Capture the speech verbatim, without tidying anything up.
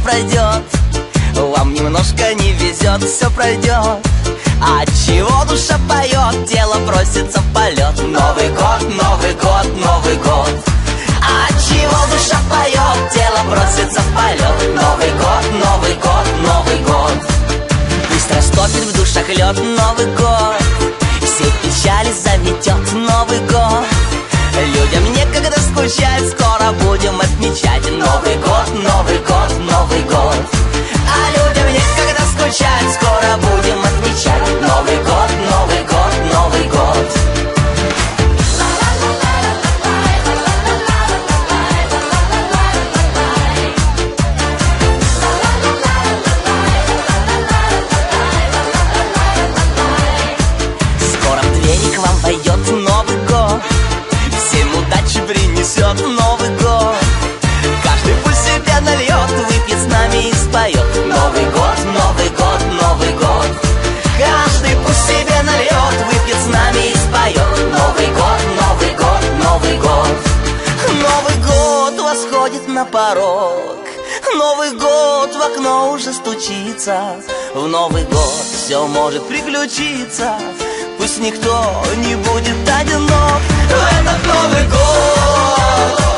пройдет. Вам немножко не везет, все пройдет. А чего душа поет, тело просится в полет. Новый год, Новый год, Новый год. А чего душа поет, тело просится в полет. Новый год, Новый год, Новый год. Пусть растопит в душах лед. Новый год все печали заметет. Новый год людям некогда скучать, скоро будем отмечать. Новый год, Новый год, Новый год. А людям некогда скучать, скоро будем отмечать. Новый год, Новый год, Новый год. Скоро в двери к вам войдет Новый год, всем удачи принесет Новый год. Каждый пусть себя нальет, выпьет с нами и споет. Новый год, Новый год, Новый год. Каждый пусть себе нальет, выпьет с нами и споет. Новый год, Новый год, Новый год. Новый год восходит на порог. Новый год в окно уже стучится. В Новый год все может приключиться. Пусть никто не будет одинок в этот Новый год.